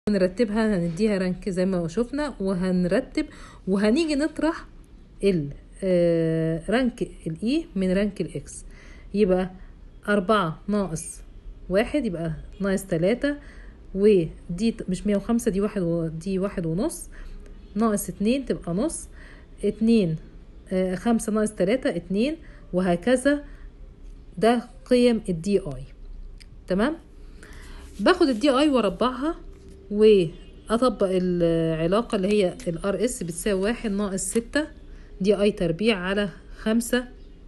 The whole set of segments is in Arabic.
هنرتبها، هنديها رانك زي ما شفنا، وهنرتب وهنيجي نطرح رانك الاي من رانك الاكس. يبقى 4 ناقص 1 يبقى ناقص 3، ودي مش 105 دي 1 دي 1.5، ناقص 2 تبقى نص، 2 5 ناقص 3 2، وهكذا. ده قيم الدي اي. تمام. باخد الدي اي واربعها واطبق العلاقة اللي هي الار اس بتساوي 1 ناقص 6 دي اي تربيع على 5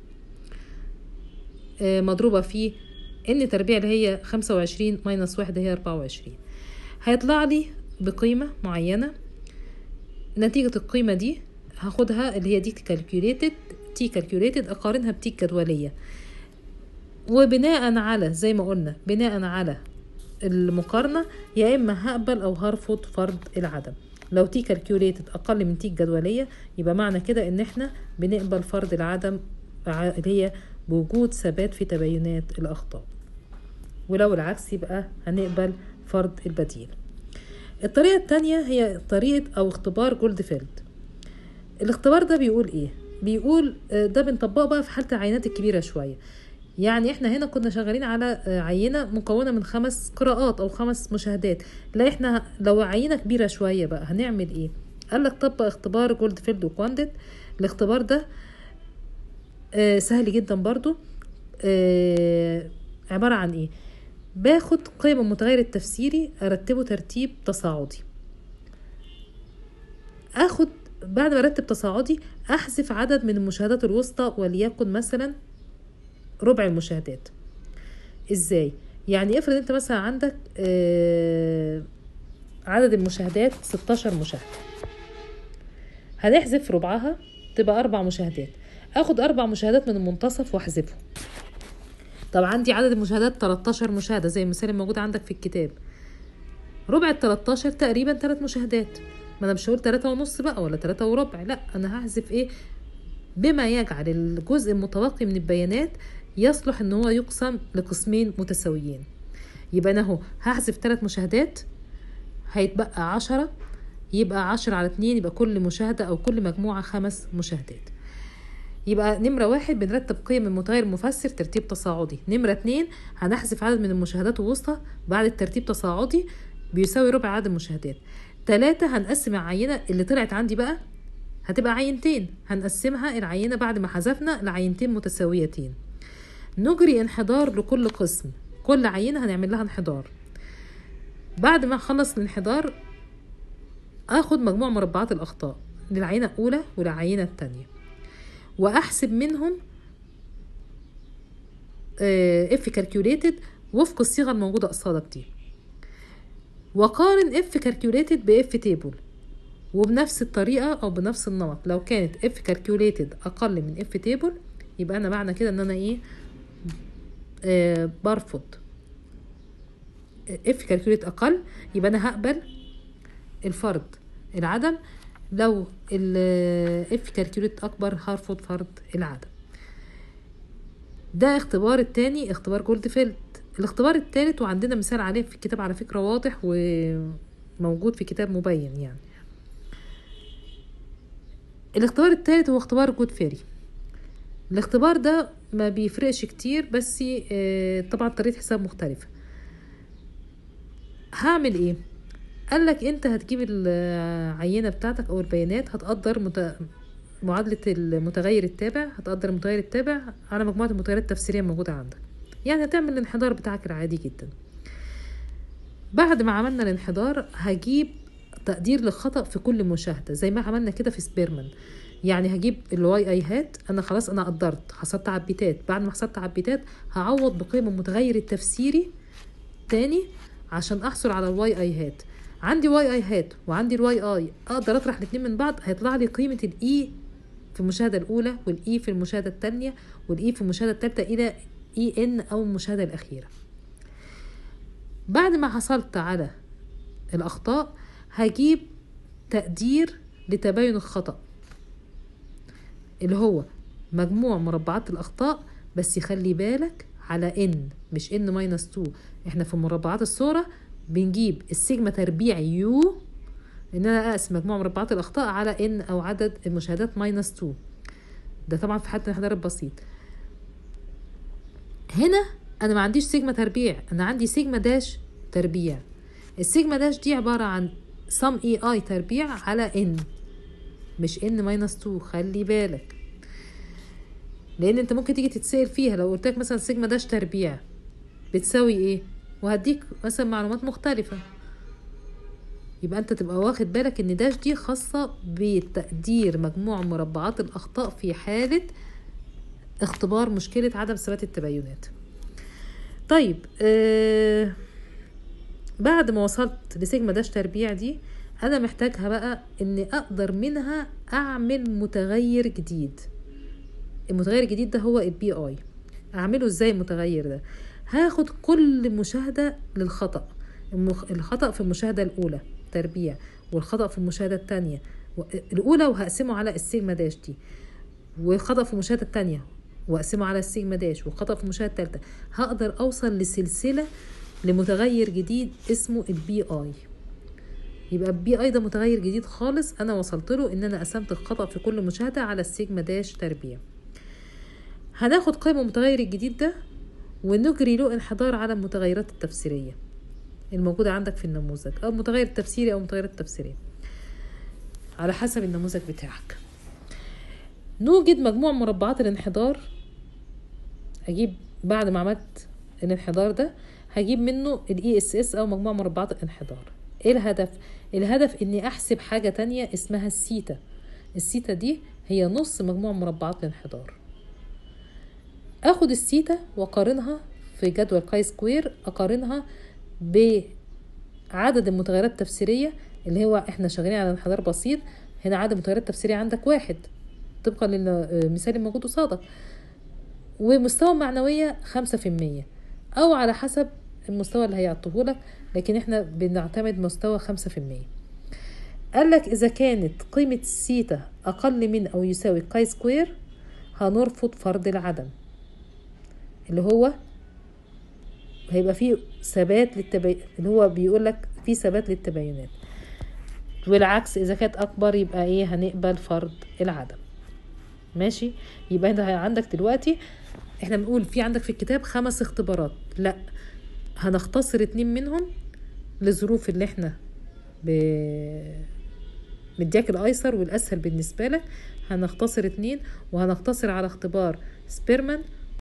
مضروبة في ان تربيع اللي هي 25 ماينس 1 هي 24. هيطلع لي بقيمة معينة. نتيجة القيمة دي هاخدها اللي هي دي تي كالكوليتد اقارنها بتي جدولية، وبناء على زي ما قلنا بناء على المقارنة يا اما هقبل او هرفض فرض العدم. لو تي كالكوليتد اقل من تي الجدولية يبقى معنى كده ان احنا بنقبل فرض العدم اللي هي بوجود ثبات في تباينات الاخطاء، ولو العكس يبقى هنقبل فرض البديل. الطريقة التانية هي طريقة او اختبار جولدفيلد. الاختبار ده بيقول ايه؟ بيقول ده بنطبقه بقى في حالة العينات الكبيرة شوية. يعني احنا هنا كنا شغالين على عينة مكونة من 5 قراءات او 5 مشاهدات. لا احنا لو عينة كبيرة شوية بقى هنعمل ايه؟ قالك طبق اختبار جولدفيلد وكوانديت. الاختبار ده سهل جدا برضو. عبارة عن ايه؟ باخد قيم المتغير التفسيري ارتبه ترتيب تصاعدي. اخد بعد ما ارتب تصاعدي احذف عدد من المشاهدات الوسطى وليكن مثلا ربع المشاهدات. ازاي؟ يعني افرض انت مثلا عندك عدد المشاهدات 16 مشاهدة، هنحذف ربعها تبقى 4 مشاهدات. اخد 4 مشاهدات من المنتصف واحذفهم. طب عندي عدد المشاهدات 13 مشاهدة زي المثال الموجود عندك في الكتاب، ربع ال 13 تقريبا 3 مشاهدات. ما انا مش هقول 3.5 بقى ولا 3 وربع، لا انا هحذف ايه؟ بما يجعل الجزء المتبقي من البيانات يصلح ان هو يقسم لقسمين متساويين. يبقى انا اهو هحذف 3 مشاهدات هيتبقى 10، يبقى 10 على 2 يبقى كل مشاهدة او كل مجموعة 5 مشاهدات. يبقى نمرة 1 بنرتب قيم المتغير المفسر ترتيب تصاعدي. نمرة 2 هنحذف عدد من المشاهدات الوسطى بعد الترتيب تصاعدي بيساوي ربع عدد المشاهدات. 3 هنقسم العينة اللي طلعت عندي بقى هتبقى عينتين، هنقسمها العينة بعد ما حذفنا لعينتين متساويتين. نجري انحدار لكل قسم، كل عينة هنعمل لها انحدار. بعد ما نخلص الانحدار اخد مجموع مربعات الاخطاء للعينة الاولى وللعينة الثانية واحسب منهم اف كالكوليتد وفق الصيغة الموجودة قصادك دي، وقارن اف كالكوليتد باف تيبل وبنفس الطريقة او بنفس النمط. لو كانت اف كالكوليتد اقل من اف تيبل يبقى انا معنى كده ان انا ايه؟ برفض. اف كالكوليت اقل يبقى انا هقبل الفرض العدم، لو اف كالكوليت اكبر هرفض فرض العدم. ده اختبار التاني، اختبار جولدفيلد. الاختبار التالت وعندنا مثال عليه في الكتاب على فكرة واضح وموجود في كتاب مبين يعني. الاختبار التالت هو اختبار جودفري. الاختبار ده ما بيفرقش كتير بس طبعا طريقة حساب مختلفة. هعمل ايه؟ قالك انت هتجيب العينة بتاعتك او البيانات، هتقدر معادلة المتغير التابع، هتقدر المتغير التابع على مجموعة المتغيرات التفسيرية الموجودة عندك. يعني هتعمل الانحدار بتاعك العادي جدا. بعد ما عملنا الانحدار هجيب تقدير للخطأ في كل مشاهدة زي ما عملنا كده في سبيرمان. يعني هجيب الواي اي هات، انا خلاص انا قدرت حسبت عبيتات، بعد ما حسبت عبيتات هعوض بقيم المتغير التفسيري تاني عشان احصل على الواي اي هات. عندي واي اي هات وعندي الواي اي، اقدر اطرح الاثنين من بعض هيطلع لي قيمة الاي في المشاهدة الاولى والاي في المشاهدة الثانية والاي في المشاهدة الثالثة الى اي ان او المشاهدة الاخيرة. بعد ما حصلت على الاخطاء هجيب تقدير لتباين الخطأ اللي هو مجموع مربعات الاخطاء، بس يخلي بالك على ان مش ان ماينس 2، احنا في مربعات الصورة بنجيب السيجما تربيع يو، ان انا اقسم مجموع مربعات الاخطاء على ان او عدد المشاهدات ماينس 2. ده طبعا في حالة الانحدار البسيط. هنا انا ما عنديش سيجما تربيع، انا عندي سيجما داش تربيع. السيجما داش دي عبارة عن سم اي اي تربيع على ان، مش ان ماينس 2. خلي بالك، لان انت ممكن تيجي تتسأل فيها لو قلت لك مثلا سيجما داش تربيع بتساوي ايه، وهديك مثلا معلومات مختلفة، يبقى انت تبقى واخد بالك ان داش دي خاصة بتقدير مجموع مربعات الاخطاء في حالة اختبار مشكلة عدم ثبات التباينات. طيب بعد ما وصلت لسيجما داش تربيع دي، انا محتاجها بقى اني اقدر منها اعمل متغير جديد. المتغير الجديد ده هو البي اي. اعمله ازاي المتغير ده؟ هاخد كل مشاهدة للخطأ، الخطأ في المشاهدة الاولى تربيع، والخطأ في المشاهدة التانية الاولى، وهقسمه على السيجما داش دي، والخطأ في المشاهدة التانية واقسمه على السيجما داش، والخطأ في المشاهدة التالتة. هقدر اوصل لسلسلة لمتغير جديد اسمه البي اي. يبقى البي اي ده متغير جديد خالص انا وصلت له ان انا قسمت الخطأ في كل مشاهدة على السيجما داش تربيع. هناخد قيمة المتغير الجديد ده ونجري له انحدار على المتغيرات التفسيرية الموجودة عندك في النموذج، او متغير تفسيري او متغيرات تفسيرية على حسب النموذج بتاعك. نوجد مجموع مربعات الانحدار. اجيب بعد ما عملت الانحدار ده هجيب منه الاي اس اس او مجموع مربعات الانحدار. ايه الهدف؟ الهدف اني احسب حاجة تانية اسمها السيتا. السيتا دي هي نص مجموع مربعات الانحدار. اخد السيتا واقارنها في جدول كاي سكوير، اقارنها بعدد المتغيرات التفسيرية اللي هو احنا شغالين على انحدار بسيط. هنا عدد المتغيرات التفسيرية عندك 1 طبقا للمثال الموجود قصادك، ومستوى معنوية 5%، او على حسب المستوى اللي هيعطوهولك، لكن احنا بنعتمد مستوى 5%. قالك اذا كانت قيمة السيتا اقل من او يساوي كاي سكوير هنرفض فرض العدم، اللي هو هيبقى فيه ثبات اللي هو بيقولك فيه ثبات للتباينات. والعكس اذا كانت اكبر يبقى ايه، هنقبل فرض العدم. ماشي. يبقى انت عندك دلوقتي احنا بنقول في عندك في الكتاب 5 اختبارات، لا هنختصر 2 منهم لظروف اللي احنا مدياك الايسر والاسهل بالنسبة لك. هنختصر 2، وهنختصر على اختبار سبيرمان